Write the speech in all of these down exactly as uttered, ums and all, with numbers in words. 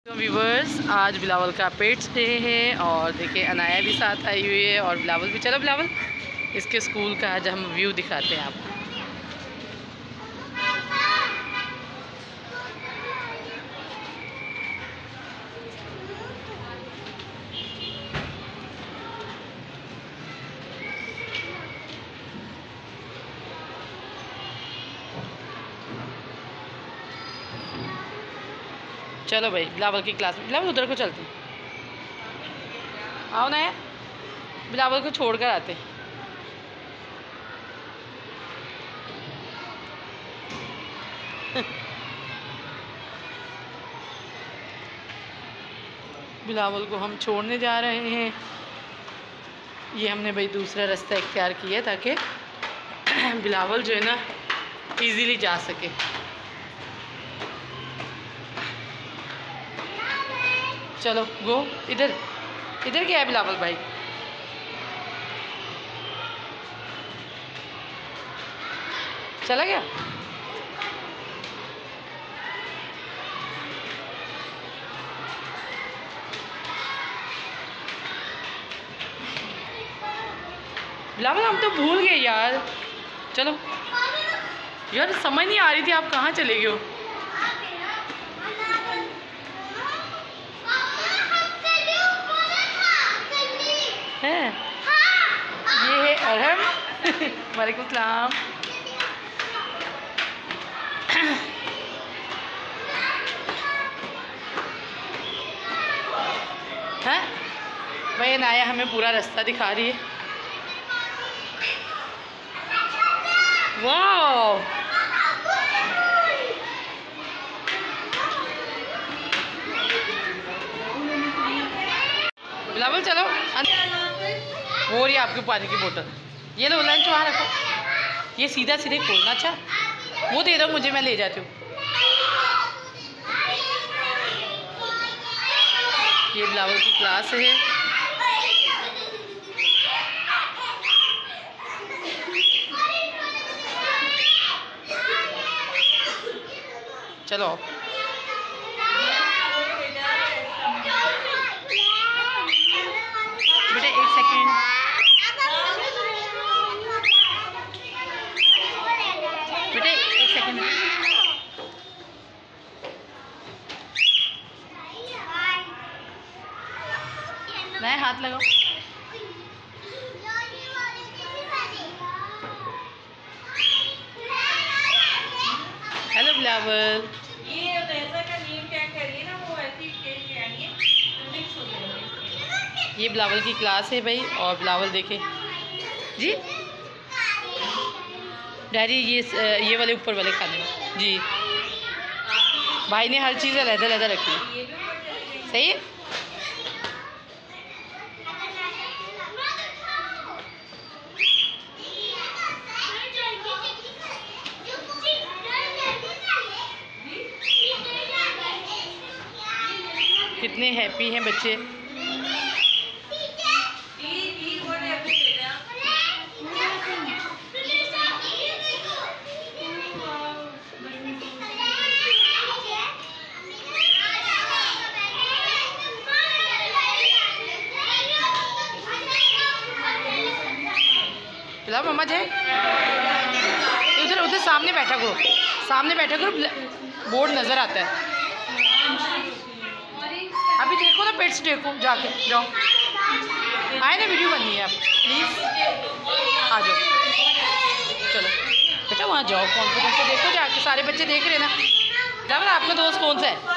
तो व्यूवर्स, आज बिलावल का पेट्स डे है और देखिए अनाया भी साथ आई हुई है और बिलावल भी। चलो बिलावल, इसके स्कूल का आज हम व्यू दिखाते हैं आपको। चलो भाई, बिलावल की क्लास में। बिलावल उधर को चलते, आओ ना यार, बिलावल को छोड़ कर आते। बिलावल को हम छोड़ने जा रहे हैं। ये हमने भाई दूसरा रास्ता इख्तियार किया ताकि बिलावल जो है ना इजीली जा सके। चलो गो, इधर इधर क्या है बिलावल भाई? चला गया? बिलावल हम तो भूल गए यार। चलो यार, समझ नहीं आ रही थी आप कहाँ चले गए हो। है ये है अरहम। वालेकुम सलाम। है भाई, अनाया हमें पूरा रास्ता दिखा रही है। वाह, बिलावल चलो। हो रही है आपकी पानी की बोतल। ये लो लंच वहाँ रखो। ये सीधा सीधे खोलना। अच्छा वो दे दो मुझे, मैं ले जाती हूँ। ये बिलावल की क्लास है। चलो बेटा, एक सेकेंड। बेटा एक सेकेंड। नया हाथ लगाओ। हेलो बिलावल। ये ऐसा का नीम क्या करिए ना, वो ऐसी टेस्ट में आएंगे तो मिक्स हो जाएंगे। ये बिलावल की क्लास है भाई। और बिलावल देखे जी, डैडी ये ये वाले ऊपर वाले खाने जी। भाई ने हर चीज़ अलग अलग रखी है। सही है। कितने हैप्पी हैं बच्चे। बिलावल मम्मा जी उधर उधर सामने बैठा करो, सामने बैठा करो, बोर्ड नज़र आता है। अभी देखो ना पेट्स देखो, जाके जाओ। आए ना, वीडियो बननी है आप, प्लीज़ आ जाओ। चलो बेटा वहाँ जाओ, कॉन्फिडेंस से देखो जाके, सारे बच्चे देख रहे हैं ना। बिलावल आपका दोस्त कौन सा है?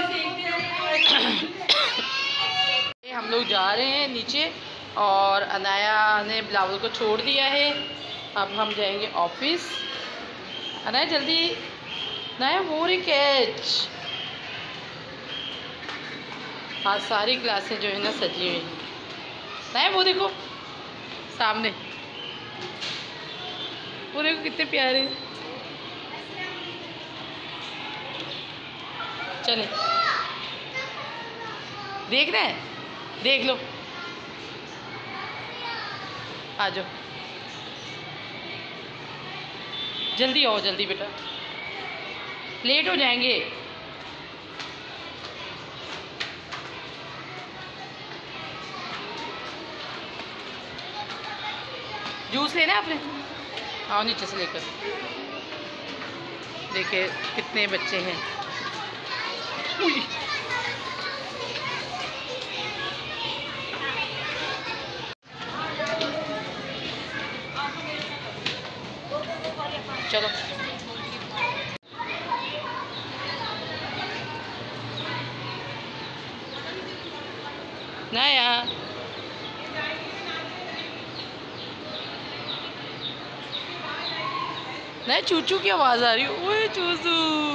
हम लोग जा रहे हैं नीचे और अनाया ने बिलावल को छोड़ दिया है। अब हम जाएंगे ऑफिस। अनाया जल्दी, अनाया वो रे कैच। आज सारी क्लासें जो है ना सजी हुई हैं। वो देखो सामने, वो देखो कितने प्यारे। चले देख रहे हैं, देख लो, आ जाओ जल्दी आओ, जल्दी बेटा, लेट हो जाएंगे। जूस लेना है आपने? आओ नीचे से लेकर। देखिए कितने बच्चे हैं। चलो नया नहीं, चूचू की आवाज आ रही है। ओए चूचू,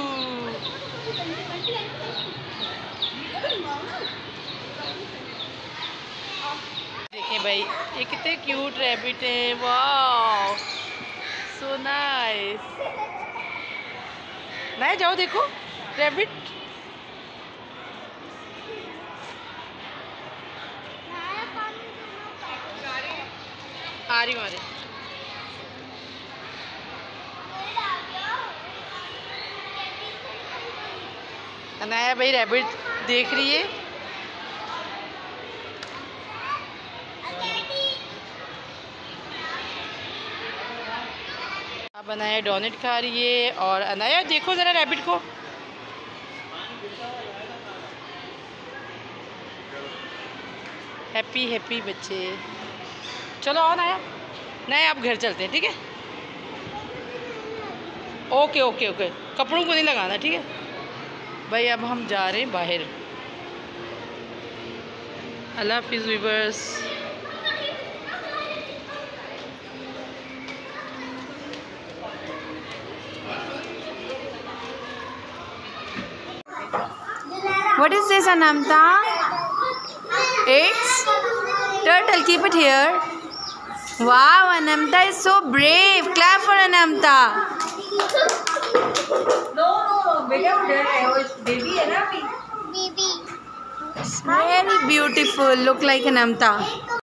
देखिए भाई ये कितने क्यूट रैबिट है। वाह सो नाइस। नहीं जाओ देखो रैबिट। आ रही हूँ आ रही। अनाया भाई रैबिट देख रही है। अब अनाया डोनट खा रही है और अनाया देखो ज़रा रैबिट को। हैप्पी हैप्पी बच्चे। चलो आओ नया नया, आप घर चलते हैं ठीक है। ओके ओके ओके, कपड़ों को नहीं लगाना ठीक है भाई। अब हम जा रहे हैं बाहर। अल्लाह हाफिज़ viewers. What is this, Anamta? It's turtle. Keep it here. Wow, Anamta is so brave. Clap for Anamta. No no बेटा वो डर है, वो बेबी है ना अभी। Very beautiful. Look like Anamta.